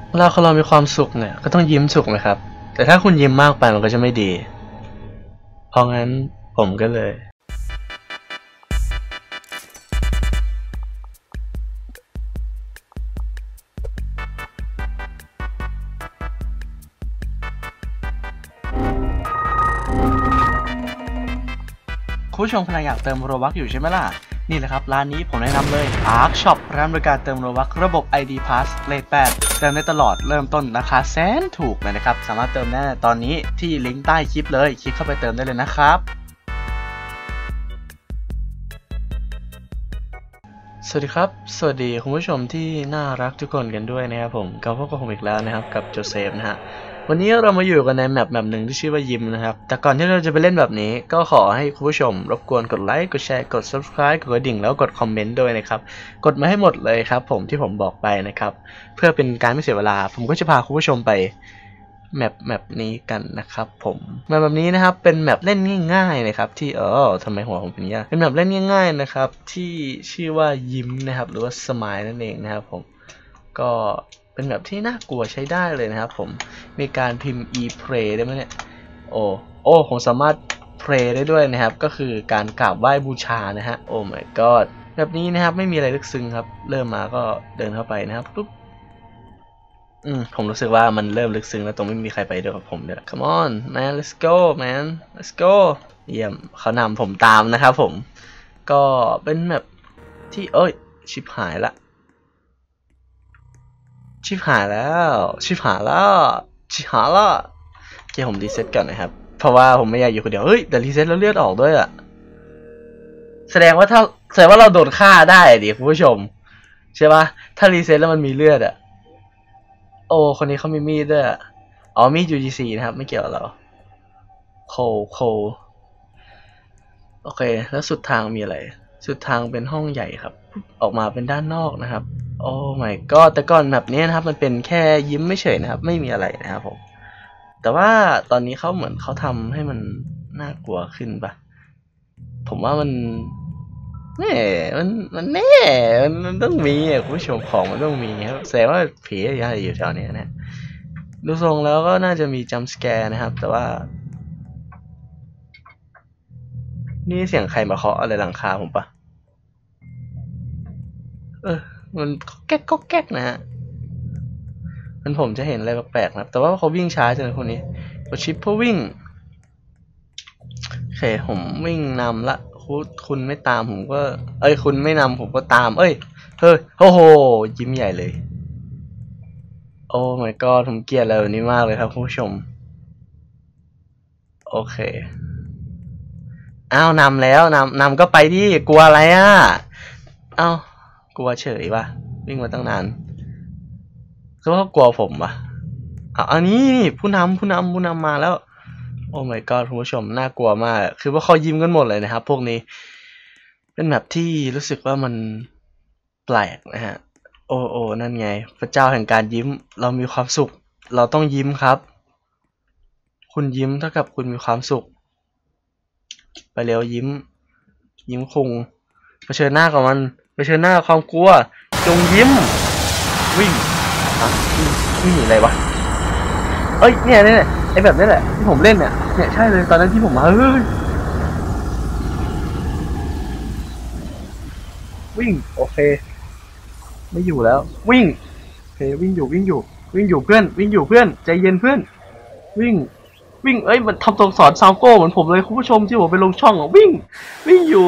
เวลาคนเรามีความสุขเนี่ยก็ต้องยิ้มสุขไหมครับแต่ถ้าคุณยิ้มมากไปมันก็จะไม่ดีเพราะงั้นผมก็เลยคุณผู้ชมกำลังอยากเติมโรบัคอยู่ใช่ไหมล่ะนี่แหละครับร้านนี้ผมแนะนำเลย Ark Shop ร้านบริการเติมโรบัคระบบ ID Pass เลท8เติมได้ตลอดเริ่มต้นราคาแสนถูกเลยนะครับสามารถเติมได้ตอนนี้ที่ลิงก์ใต้คลิปเลยคลิกเข้าไปเติมได้เลยนะครับสวัสดีครับสวัสดีคุณผู้ชมที่น่ารักทุกคนกันด้วยนะครับผมกับพวกผมอีกแล้วนะครับกับโจเซฟนะฮะวันนี้เรามาอยู่กันในแมปหนึ่งที่ชื่อว่ายิมนะครับแต่ก่อนที่เราจะไปเล่นแบบนี้ก็ขอให้คุณผู้ชมรบกวนกดไลค์กดแชร์กด Subscribe กดกระดิ่งแล้วกดคอมเมนต์ด้วยนะครับกดมาให้หมดเลยครับผมที่ผมบอกไปนะครับเพื่อเป็นการไม่เสียเวลาผมก็จะพาคุณผู้ชมไปแมปนี้กันนะครับผมแมปแบบนี้นะครับเป็นแมปเล่นง่ายๆนะครับที่ทำไมหัวผมเป็นอย่างนี้เป็นแมปเล่นง่ายๆนะครับที่ชื่อว่ายิ้มนะครับหรือว่าสมายนั่นเองนะครับผมก็เป็นแบบที่น่ากลัวใช้ได้เลยนะครับผมมีการพิมพ์ pray ได้ไหมเนี่ยโอ้ผมสามารถ pray ได้ด้วยนะครับก็คือการกราบไหว้บูชานะฮะโอ้ my god แบบนี้นะครับไม่มีอะไรลึกซึ้งครับเริ่มมาก็เดินเข้าไปนะครับปุ๊บผมรู้สึกว่ามันเริ่มลึกซึ้งแล้วตรงไม่มีใครไปด้วยกับผมเลย Come on man let's go man let's go เยี่ยมเขานำผมตามนะครับผมก็เป็นแบบที่ชิบหายละชิบหายแล้วชิบหายแล้วชิบหายแล้วเดี๋ยวผมรีเซ็ตก่อนนะครับเพราะว่าผมไม่อยากอยู่คนเดียวเฮ้ยแต่รีเซ็ตแล้วเลือดออกด้วยอะแสดงว่าเราโดนฆ่าได้ดิคุณผู้ชมใช่ปะถ้ารีเซ็ตแล้วมันมีเลือดอะโอ้คนนี้เขามีมีดด้วยอ๋อมีด UGC นะครับไม่เกี่ยวกับเราโคโอเคแล้วสุดทางมีอะไรสุดทางเป็นห้องใหญ่ครับออกมาเป็นด้านนอกนะครับโอ้ my god แต่ก่อนแบบนี้นะครับมันเป็นแค่ยิ้มไม่เฉยนะครับไม่มีอะไรนะครับผมแต่ว่าตอนนี้เขาเหมือนเขาทำให้มันน่ากลัวขึ้นปะผมว่ามันแน่มันแน่มันต้องมีคุณผู้ชมของมันต้องมีครับแสดงว่าผีอะไรอยู่แถวนี้นะดูทรงแล้วก็น่าจะมีจัมป์สแกร์นะครับแต่ว่านี่เสียงใครมาเคาะอะไรหลังคาผมปะมันก็แก๊กนะฮะมันผมจะเห็นอะไรแปลกๆนะแต่ว่าเขาวิ่งช้าจังเลยคนนี้กดชิปเพื่อวิ่งโอเคผมวิ่งนำละคุณไม่ตามผมก็คุณไม่นำผมก็ตามเฮ้ยโอ้โหยิ้มใหญ่เลยโอ้ my god ผมเกลียดอะไรแบบนี้มากเลยครับคุณผู้ชมโอเคอ้าวนำแล้วนำก็ไปดิกลัวอะไรอ่ะอ้าวกลัวเฉยป่ะวิ่งมาตั้งนานคือว่ากลัวผมป่ะอันนี้ผู้นำมาแล้วโอ้ my god คุณผู้ชมน่ากลัวมากคือว่าเขายิ้มกันหมดเลยนะครับพวกนี้เป็นแบบที่รู้สึกว่ามันแปลกนะฮะโอ้นั่นไงพระเจ้าแห่งการยิ้มเรามีความสุขเราต้องยิ้มครับคุณยิ้มเท่ากับคุณมีความสุขไปเร็วยิ้มคงเผชิญหน้ากับมันเผชิญหน้ากับความกลัวจงยิ้มวิ่งวิ่งหนีอะไรวะเนี่ยไอแบบนี้แหละที่ผมเล่นเนี่ยใช่เลยตอนนั้นที่ผมมาวิ่งโอเคไม่อยู่แล้ววิ่งโอเควิ่งอยู่เพื่อนใจเย็นเพื่อนวิ่งมันทำตัวสอนซาวโก้เหมือนผมเลยคุณผู้ชมที่ผมไปลงช่องวิ่งอยู่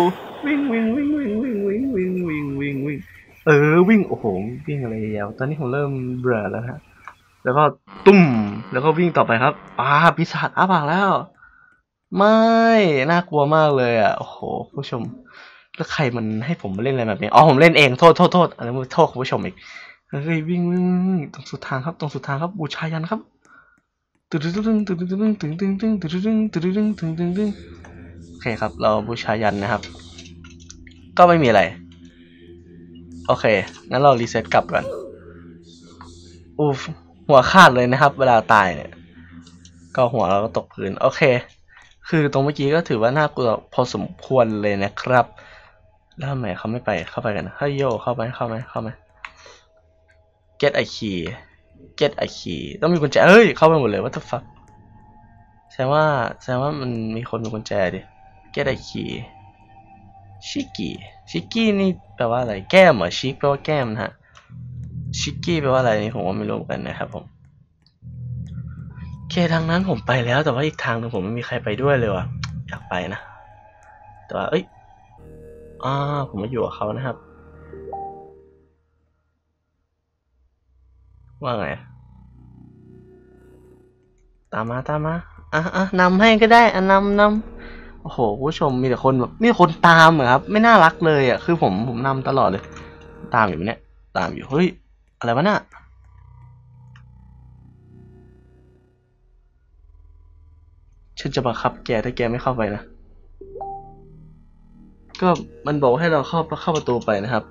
วิ่งวิ่งโอ้โหวิ่งอะไรยาวตอนนี้ผมเริ่มเบื่อแล้วฮะแล้วก็ตุ้มแล้วก็วิ่งต่อไปครับปีศาจอ้าปากแล้วไม่น่ากลัวมากเลยอ่ะโอ้โหผู้ชมแล้วใครมันให้ผมมาเล่นอะไรแบบนี้ผมเล่นเองโทษอะไรมาโทษคุณผู้ชมอีกเฮ้ยวิ่งตรงสุดทางครับบูชายันครับตึ้งโอเคครับเราบูชายันนะครับก็ไม่มีอะไรโอเคงั้นเรารีเซ็ตกลับกันหัวขาดเลยนะครับเวลาตายเนี่ยก็หัวเราก็ตกพื้นโอเคคือตรงเมื่อกี้ก็ถือว่าน่ากลัวพอสมควรเลยนะครับแล้วทำไมเขาไม่ไปเข้าไปกันเฮ้ยโยเข้าไหม get a key get a key ต้องมีกุญแจเฮ้ยเข้าไปหมดเลย what the fuck แสดงว่ามันมีคนมีกุญแจดิ get a key ชิกกี้นี่แปลว่าอะไรแก้มเหรอชิกแปลว่าแก้มนะฮะชิกกี้แปลว่าอะไรนี่ผมว่าไม่รู้กันนะครับผมเคทางนั้นผมไปแล้วแต่ว่าอีกทางนึงผมไม่มีใครไปด้วยเลยว่ะอยากไปนะแต่ว่าผมมาอยู่กับเขานะครับว่าไงตามมานำให้ก็ได้นำโอ้โหผู้ชมมีแต่คนแบบมีคนตามเหรอครับไม่น่ารักเลยอ่ะคือผมนำตลอดเลยตามอยู่เนี่ยตามอยู่เฮ้ยอะไรวะน่ะฉันจะบังคับแกถ้าแกไม่เข้าไปนะก็มันบอกให้เราเข้าประตูไปนะครับ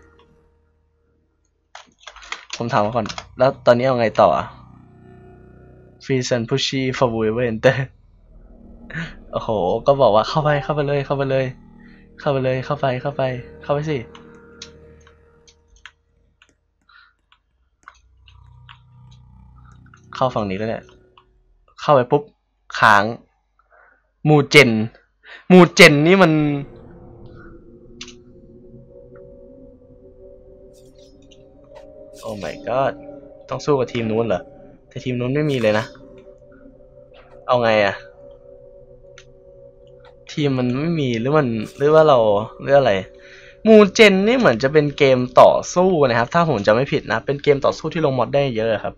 ผมถามก่อนแล้วตอนนี้เอาไงต่อFreeze and Pushy for Whoever Enter โอ้โหก็บอกว่าเข้าไปสิเข้าฝั่งนี้ก็ได้เข้าไปปุ๊บค้างมูเจนนี่มันโอ้ my god ต้องสู้กับทีมนู้นเหรอแต่ทีมนู้นไม่มีเลยนะเอาไงอะทีมมันไม่มีหรือว่าเราหรืออะไรมูเจนนี่เหมือนจะเป็นเกมต่อสู้นะครับถ้าผมจำไม่ผิดนะเป็นเกมต่อสู้ที่ลงมอดได้เยอะครับ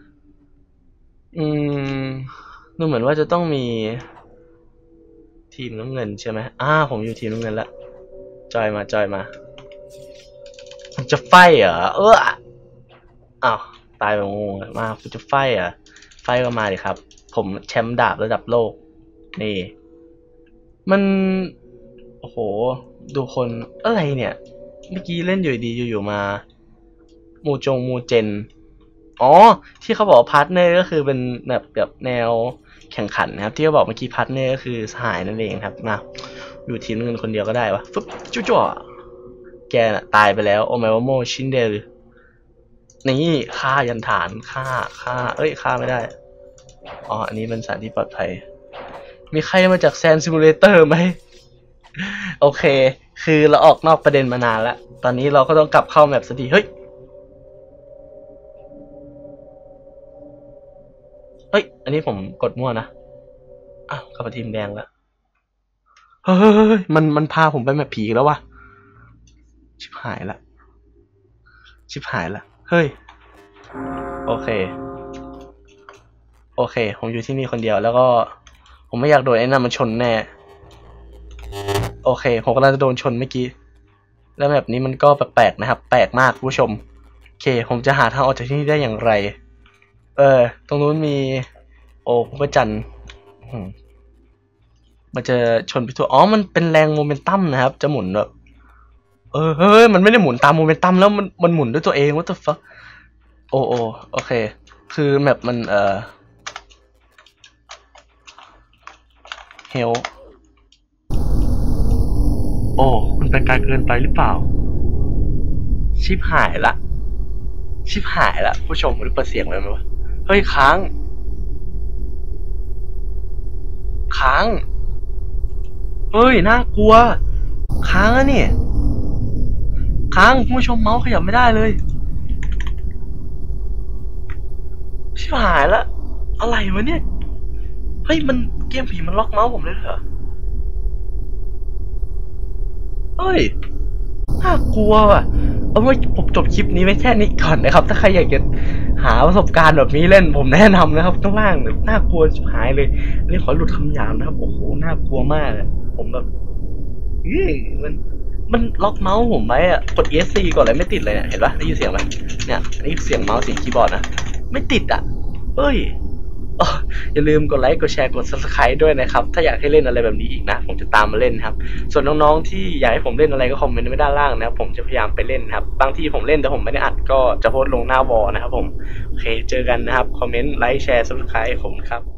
ดูเหมือนว่าจะต้องมีทีมน้ำเงินใช่ไหมผมอยู่ทีมน้ำเงินแล้วจอยมาผมจะไฟเหรออ้าวตายแบบงงมาผมจะไฟเหรอไฟก็มาดิครับผมแชมป์ดาบระดับโลกนี่มันโอ้โหดูคนอะไรเนี่ยเมื่อกี้เล่นอยู่ดีอยู่มามูเจนที่เขาบอกพาร์ทเนอร์ก็คือเป็นแบบแนวแข่งขันนะครับที่เขาบอกเมื่อกี้พาร์ทเนอร์ก็คือสหายนั่นเองครับมาอยู่ทีมเงินคนเดียวก็ได้วะฟึบจู่แกน่ะตายไปแล้วโอไมวาโมชินเดลนี่ฆ่ายันฐานฆ่าฆ่าไม่ได้อันนี้เป็นสถานที่ปลอดภัยมีใครมาจากแซนซิมูเลเตอร์ไหมโอเคคือเราออกนอกประเด็นมานานแล้วตอนนี้เราก็ต้องกลับเข้าแมปสักทีเฮ้ยอันนี้ผมกดมั่วนะกลับมาทีมแดงแล้วเฮ้ยมันพาผมไปแมปผีแล้ววะชิบหายละเฮ้ยโอเคผมอยู่ที่นี่คนเดียวแล้วก็ผมไม่อยากโดนไอ้นั่นมันชนแน่โอเคผมกำลังจะโดนชนเมื่อกี้แล้วแบบนี้มันก็แปลกๆนะครับแปลกมากผู้ชมโอเคผมจะหาทางออกจากที่นี่ได้อย่างไรตรงนู้นมีพระจันทร์มันจะชนไปทั่วมันเป็นแรงโมเมนตัมนะครับจะหมุนแบบเฮ้ยมันไม่ได้หมุนตามโมเมนตัมแล้วมันหมุนด้วยตัวเอง what the fuck โอเคคือแมปมันเฮลมันไปไกลเกินไปหรือเปล่าชิบหายละผู้ชมหรือเปิดเสียงเลยไหมวะเฮ้ยค้างเฮ้ยน่ากลัวค้างอะเนี่ยผู้ชมเมาส์ขยับไม่ได้เลยชิบหายละอะไรวะเนี่ยเฮ้ยมันเกมผีมันล็อกเมาส์ผมเลยเหรอเฮ้ยน่ากลัวว่ะเอาไว้ผมจบคลิปนี้ไว้แค่นี้ก่อนนะครับถ้าใครอยากจะหาประสบการณ์แบบนี้เล่นผมแนะนำนะครับข้างล่างแบบน่ากลัวชิบหายเลยนี่ขอหลุดคำหยาบนะครับโอ้โหน่ากลัวมากผมแบบมันล็อกเมาส์ผมไว้กด ESC ก่อนเลยไม่ติดเลยเนี่ยเห็นปะได้ยินเสียงไหมเนี่ยนี่เสียงเมาส์เสียงคีย์บอร์ดนะไม่ติดเฮ้ยอย่าลืมกดไลค์กดแชร์กด Subscribe ด้วยนะครับถ้าอยากให้เล่นอะไรแบบนี้อีกนะผมจะตามมาเล่นครับส่วนน้องๆที่อยากให้ผมเล่นอะไรก็คอมเมนต์ไว้ด้านล่างนะครับผมจะพยายามไปเล่นครับบางที่ผมเล่นแต่ผมไม่ได้อัดก็จะโพสต์ลงหน้าวอลนะครับผมโอเคเจอกันนะครับคอมเมนต์ไลค์แชร์ Subscribe ผมครับ